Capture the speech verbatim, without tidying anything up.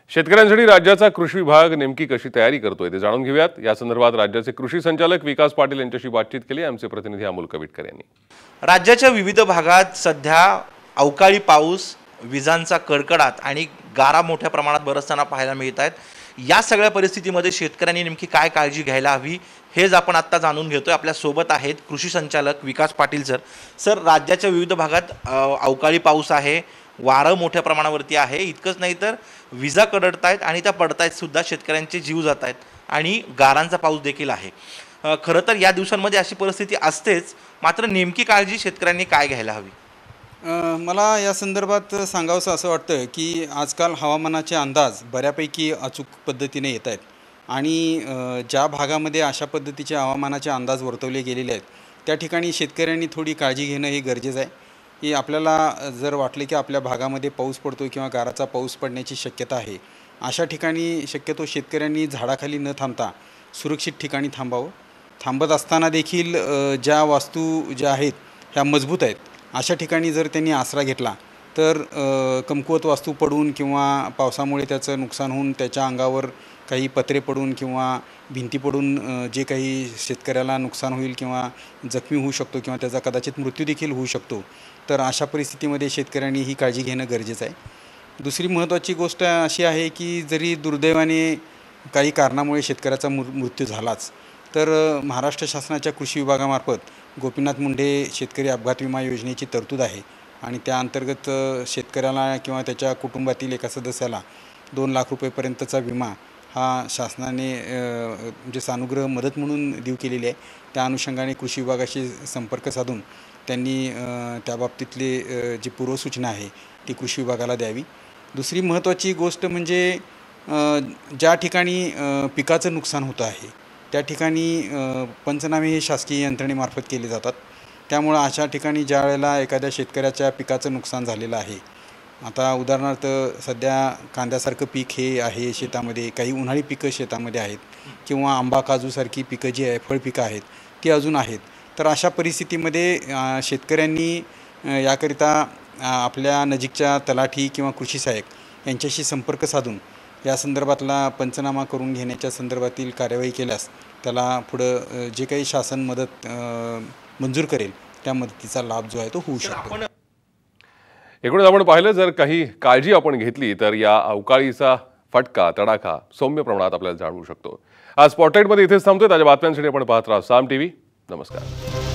शेतकऱ्यांसाठी राज्याचा कृषी विभाग नेमकी कशी तयारी करतोय ते जाणून घेऊयात। या संदर्भात राज्याचे कृषी संचालक विकास पाटील यांच्याशी बातचीत केली आमचे प्रतिनिधी अमोल कविटकर यांनी। राज्याच्या विविध भागात सध्या अवकाळी पाऊस, विजांचा कडकडाट आणि गारा मोठ्या प्रमाणात बरसताना पाहायला मिळत आहेत। या सगळ्या परिस्थितीमध्ये शेतकऱ्यांनी नेमकी काय काळजी घ्यायला हवी हेच आपण आता जाणून घेतोय। आपल्या सोबत आहेत कृषी संचालक विकास पाटील सर। सर, राज्याच्या विविध भागात अवकाळी पाऊस आहे, वारं मोठ्या प्रमाणावरती आहे, इतकंच नाही तर विजा कडकतायत आणि त्या पडतायत सुद्धा, शेतकऱ्यांचे जीव जात आहेत आणि गारांचा पाऊस देखील आहे। खरं तर या दिवसांमध्ये अशी परिस्थिती असतेच, मात्र नेमकी काळजी शेतकऱ्यांनी काय घ्यायला हवी? मला या संदर्भात सांगावंसं असं वाटतं की आजकाल हवामानाचे अंदाज बऱ्यापैकी अचूक पद्धतीने येत आहेत आणि ज्या भागामध्ये अशा पद्धतीचे हवामानाचे अंदाज वर्तवले गेलेले आहेत त्या ठिकाणी शेतकऱ्यांनी थोडी काळजी घेणं हे गरजेचं आहे। की आपल्याला जर वाटले की आपल्या भागामध्ये पाऊस पडतो किंवा गाराचा पाऊस पडण्याची शक्यता आहे, अशा ठिकाणी शक्यतो शेतकऱ्यांनी झाडाखाली न थांबता सुरक्षित ठिकाणी थांबावं। थांबत असताना देखील ज्या वास्तू ज्या आहेत ह्या मजबूत आहेत अशा ठिकाणी जर त्यांनी आसरा घेतला तर कमकुवत वास्तू पडून किंवा पावसामुळे त्याचं नुकसान होऊन त्याच्या अंगावर काही पत्रे पडून किंवा भिंती पडून जे काही शेतकऱ्याला नुकसान होईल किंवा जखमी होऊ शकतो किंवा त्याचा कदाचित मृत्यू देखील होऊ शकतो, तर अशा परिस्थितीमध्ये शेतकऱ्यांनी ही काळजी घेणं गरजेचं आहे। दुसरी महत्त्वाची गोष्ट अशी आहे की जरी दुर्दैवाने काही कारणामुळे शेतकऱ्याचा मृ मृत्यू झालाच तर महाराष्ट्र शासनाच्या कृषी विभागामार्फत गोपीनाथ मुंडे शेतकरी अपघात विमा योजनेची तरतूद आहे आणि त्या अंतर्गत शेतकऱ्याला किंवा त्याच्या कुटुंबातील एका सदस्याला दोन लाख रुपयेपर्यंतचा विमा हा शासनाने म्हणजे सानुग्रह मदत म्हणून देऊ केलेली आहे। त्या अनुषंगाने कृषी विभागाशी संपर्क साधून त्यांनी त्याबाबतीतले जी पूर्वसूचना आहे ती कृषी विभागाला द्यावी। दुसरी महत्त्वाची गोष्ट म्हणजे ज्या ठिकाणी पिकाचं नुकसान होतं आहे त्या ठिकाणी पंचनामे हे शासकीय यंत्रणेमार्फत केले जातात। त्यामुळं अशा ठिकाणी ज्या वेळेला एखाद्या शेतकऱ्याच्या पिकाचं नुकसान झालेलं आहे, आता उदाहरणार्थ सध्या कांद्यासारखं पीक हे आहे शेतामध्ये, काही उन्हाळी पिकं शेतामध्ये आहेत किंवा आंबा काजूसारखी पिकं जी आहे फळपिकं आहेत ती अजून आहेत, तर अशा परिस्थितीमध्ये शेतकऱ्यांनी याकरिता आपल्या नजीकच्या तलाठी किंवा कृषी सहाय्यक यांच्याशी संपर्क साधून या संदर्भातला पंचनामा करून घेण्याच्या संदर्भातील कार्यवाही केल्यास त्याला पुढं जे काही शासन मदत मंजूर करेल त्या मदतीचा लाभ जो आहे तो होऊ शकतो। एकूणच आपण पाहिलं, जर काही काळजी आपण घेतली तर या अवकाळीचा फटका तडाखा सौम्य प्रमाणात आपल्याला जाणवू शकतो। आज स्पॉटलाइटमध्ये इथेच थांबतोय। ताज्या बातम्यांसाठी आपण पाहत राहा साम टीव्ही। नमस्कार।